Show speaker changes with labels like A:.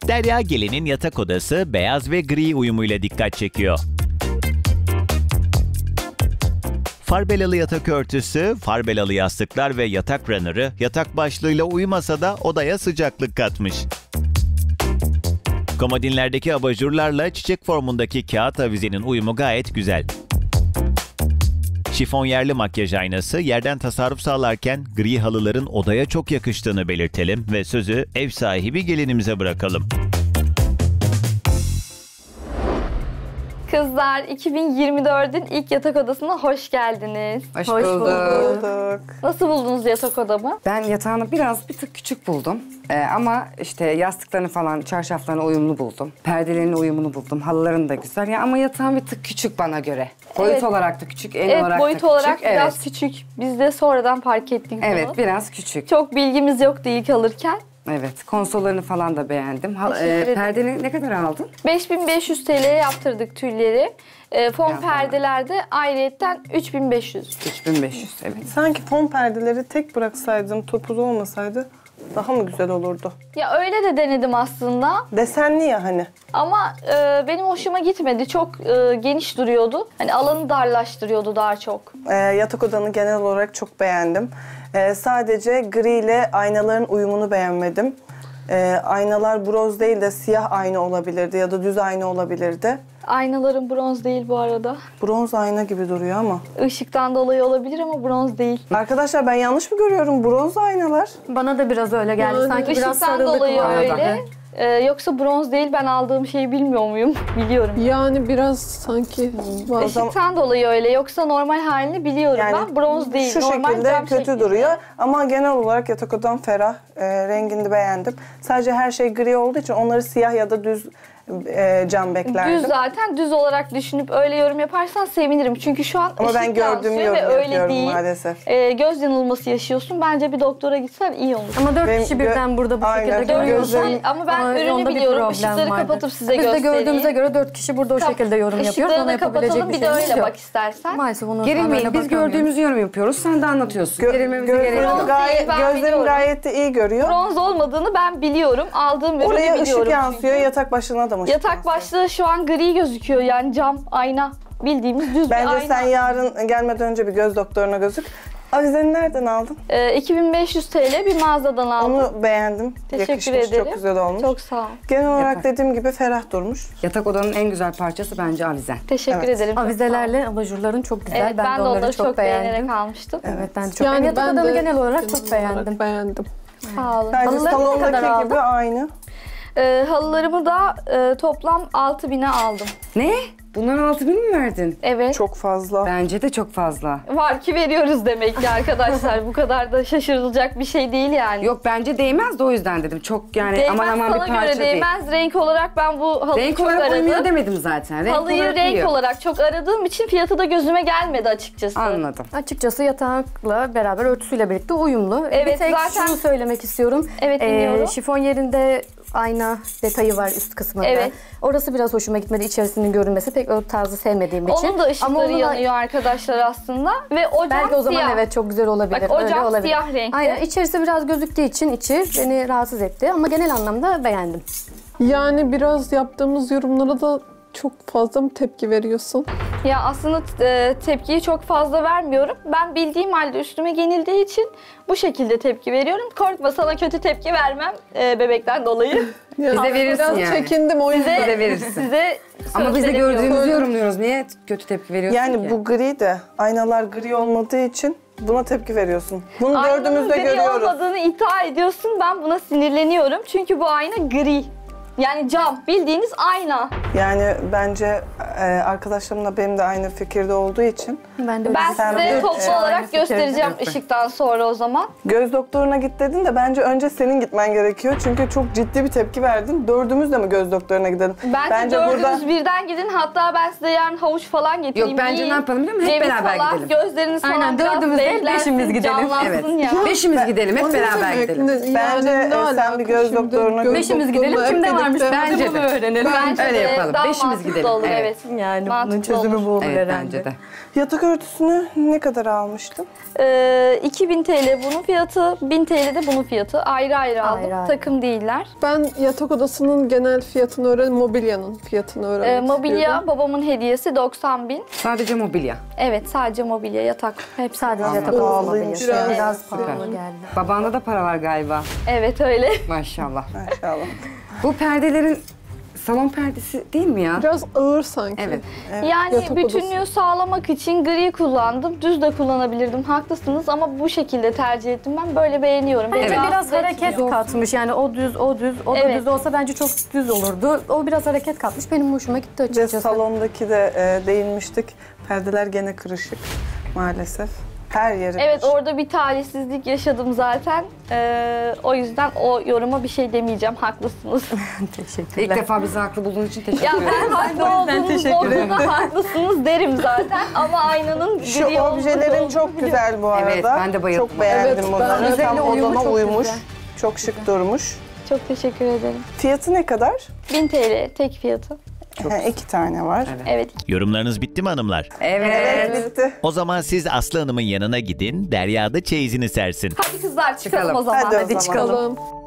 A: Derya Gelin'in yatak odası beyaz ve gri uyumuyla dikkat çekiyor. Farbelalı yatak örtüsü, farbelalı yastıklar ve yatak runner'ı yatak başlığıyla uyumasa da odaya sıcaklık katmış. Komodinlerdeki abajurlarla çiçek formundaki kağıt avizenin uyumu gayet güzel. Şifonyerli makyaj aynası yerden tasarruf sağlarken gri halıların odaya çok yakıştığını belirtelim ve sözü ev sahibi gelinimize bırakalım.
B: Kızlar, 2024'ün ilk yatak odasına hoş geldiniz.
C: Hoş bulduk.
B: Nasıl buldunuz yatak odamı?
C: Ben yatağını bir tık küçük buldum. Ama işte yastıklarını falan, çarşaflarını uyumlu buldum. Perdelerinin uyumunu buldum. Halıların da güzel. Ya ama yatağım bir tık küçük bana göre. Boyut
B: Evet.
C: olarak da küçük, en
B: Evet,
C: olarak da
B: boyut
C: küçük.
B: olarak biraz
C: Evet.
B: küçük. Biz de sonradan fark ettik bunu.
C: Evet, biraz küçük.
B: Çok bilgimiz yoktu ilk alırken.
C: Evet, konsollarını falan da beğendim.
B: Teşekkür ederim.
C: Perdeni ne kadar aldın?
B: 5500 TL'ye yaptırdık tülleri. Fon
C: Ya.
B: perdelerde ayrıyetten 3500.
C: 3500, evet.
D: Sanki fon perdeleri tek bıraksaydım, topuz olmasaydı daha mı güzel olurdu?
B: Ya öyle de denedim aslında
D: Desenli ya hani.
B: ama benim hoşuma gitmedi. Çok geniş duruyordu. Hani alanı darlaştırıyordu daha çok.
D: Yatak odanı genel olarak çok beğendim. Sadece gri ile aynaların uyumunu beğenmedim. Aynalar broz değil de siyah ayna olabilirdi ya da düz ayna olabilirdi.
B: Aynaların bronz değil bu arada.
D: Bronz ayna gibi duruyor ama.
B: Işıktan dolayı olabilir ama bronz değil.
D: Arkadaşlar ben yanlış mı görüyorum? Bronz aynalar.
E: Bana da biraz öyle geldi. Sanki biraz
B: Işıktan
E: sarıldık
B: dolayı
E: bu arada.
B: öyle. Yoksa bronz değil, ben aldığım şeyi bilmiyor muyum? Biliyorum.
F: Yani biraz sanki var.
B: Işıktan dolayı öyle. Yoksa normal halini biliyorum ben. Bronz değil.
D: Şu
B: normal
D: şekilde
B: cam
D: kötü
B: şeklinde.
D: duruyor. Ama genel olarak yatak odam ferah. Rengini de beğendim. Sadece her şey gri olduğu için onları siyah ya da düz cam beklerdim.
B: Düz zaten, düz olarak düşünüp öyle yorum yaparsan sevinirim. Çünkü şu an
D: Ama ben
B: ışık
D: gördüğüm
B: yansıyor ve
D: yorum
B: öyle
D: yapıyorum
B: değil.
D: maalesef.
B: Göz yanılması yaşıyorsun. Bence bir doktora gitsen iyi olur.
E: Ama 4
D: Benim
E: kişi birden burada bu
D: Aynen.
E: şekilde
D: Dört
E: görüyoruz.
D: gözlerim-
B: Ama ben
E: Onda
B: ürünü
E: bir
B: biliyorum.
E: problem
B: Işıkları
E: vardı.
B: kapatıp size
E: Biz de
B: göstereyim.
E: gördüğümüze göre 4 kişi burada o şekilde yorum yapıyoruz. Ona
B: Işıklarını
E: yapabilecek
B: kapatalım,
E: bir
B: bir de
E: şeyimiz
B: öyle
E: yok.
B: bak istersen.
E: Maalesef onu
C: Gerilmeyin, biz gördüğümüz yorum yapıyoruz. Sen de anlatıyorsun. Gerilmemize gerek
D: Gözlerim,
C: yok.
B: Bronz
D: gayet,
B: değil, ben
D: gözlerim
B: biliyorum.
D: gayet de iyi görüyor.
B: Bronz olmadığını ben biliyorum. Aldığım ürünü
D: Oraya
B: biliyorum.
D: ışık yansıyor,
B: çünkü.
D: yatak başına da mı ışık
B: Yatak
D: yansıyor?
B: başlığı şu an gri gözüküyor. Yani cam, ayna. Bildiğimiz düz bir
D: Bence
B: ayna.
D: sen yarın gelmeden önce bir göz doktoruna gözük. Avizeni nereden aldın?
B: 2500 TL bir mağazadan aldım.
D: Onu beğendim.
B: Teşekkür
D: Yakışmış,
B: ederim.
D: çok güzel olmuş.
B: Çok sağ ol.
D: Genel olarak
C: Yapar.
D: dediğim gibi ferah durmuş.
C: Yatak odanın en güzel parçası bence avizen.
B: Teşekkür
D: Evet.
B: ederim. çok sağ ol.
E: Avizelerle abajurların çok güzel.
B: Evet, ben de
E: onları
B: onları çok
E: beğendim.
B: beğenerek almıştım.
E: Evet, ben de çok beğendim. Yatak
F: ben
E: odanı
F: de
E: genel olarak çok beğendim.
F: beğendim.
B: Sağ olun.
D: Bence
E: Halıları ne kadar
D: salondaki
E: aldın?
D: gibi aynı.
B: Halılarımı da toplam 6000'e aldım.
C: Ne? Bundan 6000 mi verdin?
B: Evet.
D: Çok fazla.
C: Bence de çok fazla.
B: Var ki veriyoruz demek ki arkadaşlar. Bu kadar da şaşırılacak bir şey değil yani.
C: Yok bence değmez de o yüzden dedim. Çok yani
B: Değmez,
C: aman aman bir
B: sana
C: parça
B: göre
C: değil.
B: değmez. Renk olarak ben bu halıyı
C: Renk
B: çok
C: olarak uymuyor
B: aradım.
C: demedim zaten. Renk
B: Halıyı
C: olarak
B: renk
C: uyuyor.
B: olarak çok aradığım için fiyatı da gözüme gelmedi açıkçası.
C: Anladım.
E: Açıkçası yatakla beraber örtüsüyle birlikte uyumlu.
B: Evet,
E: bir tek
B: zaten-
E: şunu söylemek istiyorum.
B: Evet, dinliyorum.
E: Şifon yerinde ayna detayı var üst kısmında.
B: Evet.
E: Orası biraz hoşuma gitmedi. İçerisinin görünmesi pek o tarzı sevmediğim için.
B: Onun da ışıkları
E: onu da-
B: yanıyor arkadaşlar aslında. Ve o cam
E: Belki o zaman
B: siyah.
E: evet çok güzel olabilir.
B: Bak, o
E: Öyle
B: cam
E: olabilir.
B: siyah renkte.
E: Aynen, içerisi biraz gözüktüğü için içi beni rahatsız etti ama genel anlamda beğendim.
F: Yani biraz yaptığımız yorumlara da çok fazla mı tepki veriyorsun?
B: Ya aslında tepkiyi çok fazla vermiyorum. Ben bildiğim halde üstüme genildiği için bu şekilde tepki veriyorum. Korkma, sana kötü tepki vermem bebekten dolayı.
F: Ya,
C: Bize verirsin
F: biraz
C: yani.
F: çekindim o yüzden.
C: Bize verirsin.
B: Size
C: Ama biz de
B: söylemiyorum.
C: gördüğümüzü yorumluyoruz. Niye kötü tepki veriyorsun
D: Yani
C: ki?
D: bu gri de aynalar gri olmadığı için buna tepki veriyorsun. Bunu
B: Aynanın
D: dördümüz de
B: gri
D: görüyoruz.
B: olmadığını iddia ediyorsun. Ben buna sinirleniyorum. Çünkü bu ayna gri. Yani cam. Bildiğiniz ayna.
D: Yani bence arkadaşlarımla benim de aynı fikirde olduğu için
E: Ben de
B: Ben
E: öyle
D: Sen
B: size
D: bir-
B: toplu
D: aynı
B: olarak
E: fikirde.
B: göstereceğim
C: Evet.
B: ışıktan sonra o zaman.
D: göz doktoruna git dedin de bence önce senin gitmen gerekiyor. Çünkü çok ciddi bir tepki verdin. Dördümüz de mi göz doktoruna gidelim?
B: Bence dördünüz birden gidin. Hatta ben size yarın havuç falan getireyim.
C: Yok, bence
B: Yiyin.
C: ne yapalım biliyor musun? Hep
B: Ceviz
C: beraber
B: falan,
C: gidelim.
B: Gözleriniz falan
E: Aynen,
B: biraz
E: dördümüz değil,
B: renklensin,
E: beşimiz gidelim.
B: canlansın
C: Evet.
B: ya.
C: Beşimiz gidelim, hep
F: O ne
C: beraber
F: demek?
C: gidelim.
D: Bence,
F: Yani ne
D: sen
F: alaka
D: bir göz
F: şimdi?
D: doktoruna
F: Göz
E: Beşimiz
F: doktoruna
E: gidelim,
F: hep
E: kimde
F: birlikte-
E: varmış
C: Bence de.
E: öğrenelim.
B: Bence
C: Öyle
B: de
C: yapalım.
B: daha
C: Beşimiz
B: mantıklı
C: gidelim.
B: olur,
C: Evet.
B: evet.
G: Yani bunun
B: Mantıklı
G: çözümü
B: olur.
G: bu olur
C: Evet
G: herhalde.
C: bence de.
D: Yatak örtüsünü ne kadar almıştın?
B: 2000 TL bunun fiyatı, 1000 TL de bunun fiyatı. Ayrı ayrı aldım.
E: Ayrı ayrı.
B: Takım değiller.
F: Ben yatak odasının genel fiyatını mobilyanın fiyatını öğrenmek
B: Mobilya
F: istiyorum.
B: babamın hediyesi 90.000.
C: Sadece mobilya.
B: Evet, sadece mobilya, yatak. Hep
E: Sadece yatak
D: Pahalıymış
E: odası mobilyası.
F: ya.
E: Biraz pahalı geldi.
C: Babanda da para var galiba.
B: Evet öyle.
C: Maşallah.
D: Maşallah.
C: Bu perdelerin salon perdesi değil mi ya?
F: Biraz ağır sanki.
C: Evet.
B: Yani
F: Yatak
B: bütünlüğü
F: odası.
B: sağlamak için gri kullandım. Düz de kullanabilirdim. Haklısınız ama bu şekilde tercih ettim. Ben böyle beğeniyorum. Beni
E: Bence
B: rahatsız
E: biraz hareket
B: etmiyor.
E: katmış. Yani o düz, o düz, o da
B: Evet.
E: düz olsa bence çok düz olurdu. O biraz hareket katmış. Benim hoşuma gitti
D: Ve
E: açıkçası.
D: salondaki de değinmiştik. Perdeler gene kırışık maalesef. Her yeri
B: Evet,
D: kırışık.
B: orada bir talihsizlik yaşadım zaten. O yüzden o yoruma bir şey demeyeceğim. Haklısınız.
C: İlk defa bizi haklı bulduğun için teşekkür
B: Ya
C: ederim.
B: ben haklı olduğunuz olduğunda haklısınız derim zaten. Ama aynanın
D: Şu
B: gri olduğunu
D: objelerin çok güzel bu arada.
C: Evet, ben de bayıldım.
D: Çok beğendim
F: Evet,
D: bunları.
F: ben-
D: Tam
E: Üzerine uyumu
D: odana
E: çok
D: uymuş.
E: güzel.
D: Çok şık durmuş.
B: Çok teşekkür ederim.
D: Fiyatı ne kadar?
B: 1000 TL tek fiyatı.
D: 2 tane var.
B: Evet.
A: Yorumlarınız bitti mi hanımlar?
C: Evet.
D: Bitti.
A: O zaman siz Aslı Hanım'ın yanına gidin, Derya da çeyizini sersin.
B: Hadi kızlar çıkalım
C: Çıkalım.
B: o zaman.
D: Hadi o zaman.
F: Bakalım.